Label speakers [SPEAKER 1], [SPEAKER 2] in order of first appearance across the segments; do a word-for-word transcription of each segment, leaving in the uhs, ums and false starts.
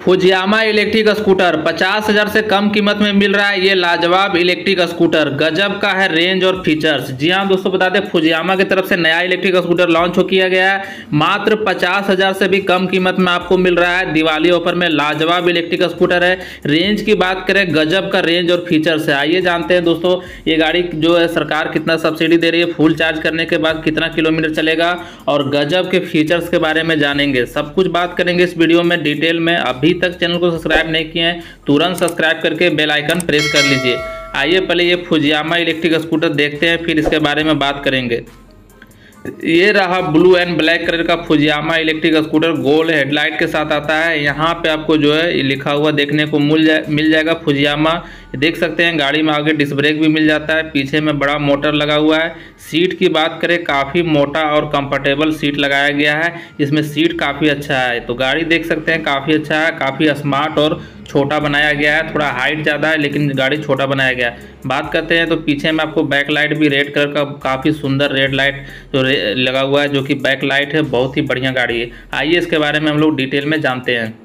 [SPEAKER 1] Fujiyama electric scooter पचास हजार से कम कीमत में मिल रहा है। ये लाजवाब इलेक्ट्रिक स्कूटर गजब का है रेंज और फीचर्स। जी हाँ दोस्तों, बता दें फुजियामा की तरफ से नया इलेक्ट्रिक स्कूटर लॉन्च हो किया गया है। मात्र पचास हजार से भी कम कीमत में आपको मिल रहा है। दिवाली ऑफर में लाजवाब इलेक्ट्रिक स्कूटर है। रेंज की बात करें, गजब का रेंज और फीचर्स है। आइए जानते हैं दोस्तों, ये गाड़ी जो है सरकार कितना सब्सिडी दे रही है, फुल चार्ज करने के बाद कितना किलोमीटर चलेगा और गजब के फीचर्स के बारे में जानेंगे। सब कुछ बात करेंगे इस वीडियो में डिटेल में। अभी तक चैनल को सब्सक्राइब नहीं किए हैं तुरंत सब्सक्राइब करके बेल आइकन प्रेस कर लीजिए। आइए पहले ये फुजियामा इलेक्ट्रिक स्कूटर देखते हैं, फिर इसके बारे में बात करेंगे। ये रहा ब्लू एंड ब्लैक कलर का Fujiyama electric scooter, gold headlight के साथ आता है। यहाँ पे आपको जो है लिखा हुआ देखने को मिल जाए मिल जाएगा फुजियामा। देख सकते हैं गाड़ी में आगे डिस्क ब्रेक भी मिल जाता है। पीछे में बड़ा मोटर लगा हुआ है। सीट की बात करें, काफ़ी मोटा और कंफर्टेबल सीट लगाया गया है। इसमें सीट काफ़ी अच्छा है। तो गाड़ी देख सकते हैं काफ़ी अच्छा है, काफ़ी स्मार्ट और छोटा बनाया गया है। थोड़ा हाइट ज़्यादा है लेकिन गाड़ी छोटा बनाया गया है। बात करते हैं तो पीछे में आपको बैक लाइट भी रेड कलर का काफ़ी सुंदर रेड लाइट जो लगा हुआ है, जो कि बैक लाइट है। बहुत ही बढ़िया गाड़ी है। आइए इसके बारे में हम लोग डिटेल में जानते हैं।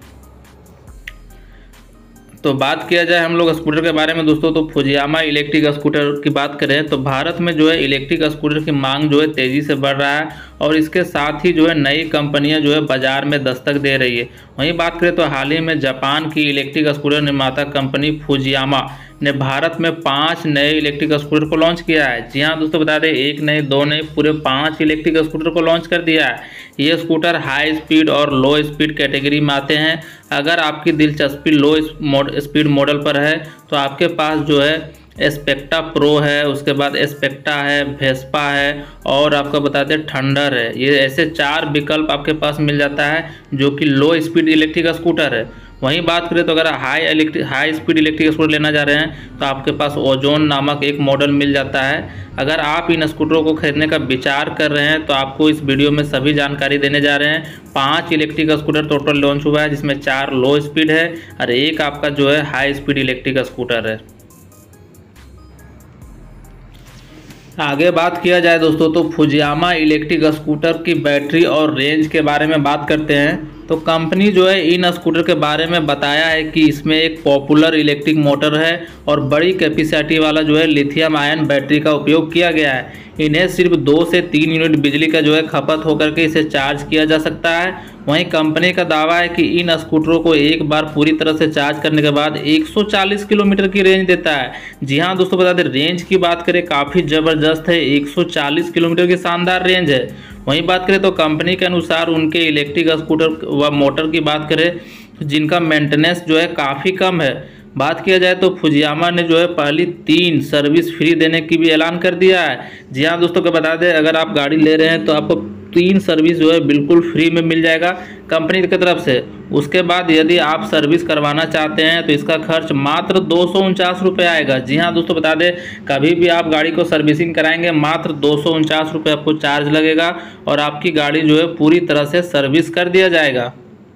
[SPEAKER 1] तो बात किया जाए हम लोग स्कूटर के बारे में दोस्तों, तो फुजियामा इलेक्ट्रिक स्कूटर की बात करें तो भारत में जो है इलेक्ट्रिक स्कूटर की मांग जो है तेज़ी से बढ़ रहा है और इसके साथ ही जो है नई कंपनियां जो है बाजार में दस्तक दे रही है। वहीं बात करें तो हाल ही में जापान की इलेक्ट्रिक स्कूटर निर्माता कंपनी फुजियामा ने भारत में पांच नए इलेक्ट्रिक स्कूटर को लॉन्च किया है। जी हाँ दोस्तों, बता दें एक नए दो नए पूरे पांच इलेक्ट्रिक स्कूटर को लॉन्च कर दिया है। ये स्कूटर हाई स्पीड और लो स्पीड कैटेगरी में आते हैं। अगर आपकी दिलचस्पी लो स्पीड मॉडल पर है तो आपके पास जो है स्पेक्टा प्रो है, उसके बाद स्पेक्टा है, वेस्पा है और आपका बता दें थंडर है। ये ऐसे चार विकल्प आपके पास मिल जाता है जो कि लो स्पीड इलेक्ट्रिक स्कूटर है। वहीं बात करें तो अगर high electric high speed electric scooter लेना चाह रहे हैं तो आपके पास ओजोन नामक एक मॉडल मिल जाता है। अगर आप इन स्कूटरों को खरीदने का विचार कर रहे हैं तो आपको इस वीडियो में सभी जानकारी देने जा रहे हैं। पांच इलेक्ट्रिक स्कूटर टोटल लॉन्च हुआ है, जिसमें चार लो स्पीड है और एक आपका जो है हाई स्पीड इलेक्ट्रिक स्कूटर है। आगे बात किया जाए दोस्तों तो फुजियामा इलेक्ट्रिक स्कूटर की बैटरी और रेंज के बारे में बात करते हैं। तो कंपनी जो है इन स्कूटर के बारे में बताया है कि इसमें एक पॉपुलर इलेक्ट्रिक मोटर है और बड़ी कैपेसिटी वाला जो है लिथियम आयन बैटरी का उपयोग किया गया है। इन्हें सिर्फ दो से तीन यूनिट बिजली का जो है खपत होकर के इसे चार्ज किया जा सकता है। वहीं कंपनी का दावा है कि इन स्कूटरों को एक बार पूरी तरह से चार्ज करने के बाद एक सौ चालीस किलोमीटर की रेंज देता है। जी हाँ दोस्तों, बता दें रेंज की बात करें काफ़ी ज़बरदस्त है, एक सौ चालीस किलोमीटर की शानदार रेंज है। वहीं बात करें तो कंपनी के अनुसार उनके इलेक्ट्रिक स्कूटर व मोटर की बात करें जिनका मेंटेनेंस जो है काफ़ी कम है। बात किया जाए तो फुजियामा ने जो है पहली तीन सर्विस फ्री देने की भी ऐलान कर दिया है। जी हाँ दोस्तों, को बता दें अगर आप गाड़ी ले रहे हैं तो आपको तीन सर्विस जो है बिल्कुल फ्री में मिल जाएगा कंपनी की तरफ से। उसके बाद यदि आप सर्विस करवाना चाहते हैं तो इसका खर्च मात्र दो सौ उनचास रुपये आएगा। जी हाँ दोस्तों, बता दें कभी भी आप गाड़ी को सर्विसिंग कराएंगे मात्र दो सौ उनचास रुपये आपको चार्ज लगेगा और आपकी गाड़ी जो है पूरी तरह से सर्विस कर दिया जाएगा।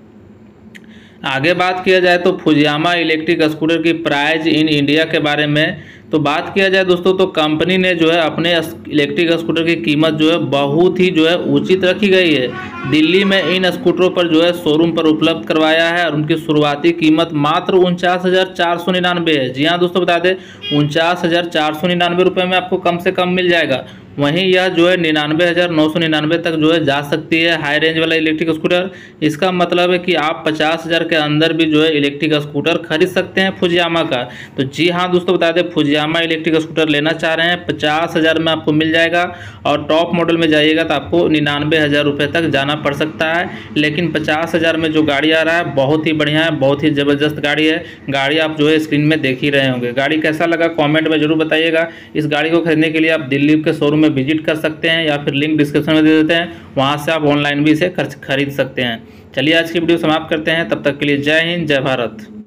[SPEAKER 1] आगे बात किया जाए तो फुजियामा इलेक्ट्रिक स्कूटर की प्राइस इन इंडिया के बारे में तो बात किया जाए दोस्तों तो कंपनी ने जो है अपने इलेक्ट्रिक स्कूटर की कीमत जो है बहुत ही जो है उचित रखी गई है। दिल्ली में इन स्कूटरों पर जो है शोरूम पर उपलब्ध करवाया है और उनकी शुरुआती कीमत मात्र उनचास हज़ार चार सौ निन्यानवे है। जी हाँ दोस्तों, बता दें उनचास हज़ार चार सौ निन्यानवे रुपये में आपको कम से कम मिल जाएगा। वहीं यह जो है निन्यानवे हज़ार नौ सौ निन्यानवे तक जो है जा सकती है हाई रेंज वाला इलेक्ट्रिक स्कूटर। इसका मतलब है कि आप पचास हज़ार के अंदर भी जो है इलेक्ट्रिक स्कूटर खरीद सकते हैं फुजियामा का। तो जी हाँ दोस्तों, बता दें फुजियामा इलेक्ट्रिक स्कूटर लेना चाह रहे हैं पचास हज़ार में आपको मिल जाएगा और टॉप मॉडल में जाइएगा तो आपको निन्यानवे हज़ार रुपये तक जाना पड़ सकता है। लेकिन पचास हज़ार में जो गाड़ी आ रहा है बहुत ही बढ़िया है, बहुत ही ज़बरदस्त गाड़ी है। गाड़ी आप जो है स्क्रीन में देख ही रहे होंगे। गाड़ी कैसा लगा कॉमेंट में जरूर बताइएगा। इस गाड़ी को खरीदने के लिए आप दिल्ली के शोरूम विजिट कर सकते हैं या फिर लिंक डिस्क्रिप्शन में दे देते हैं, वहां से आप ऑनलाइन भी इसे खरीद सकते हैं। चलिए आज की वीडियो समाप्त करते हैं, तब तक के लिए जय हिंद जय भारत।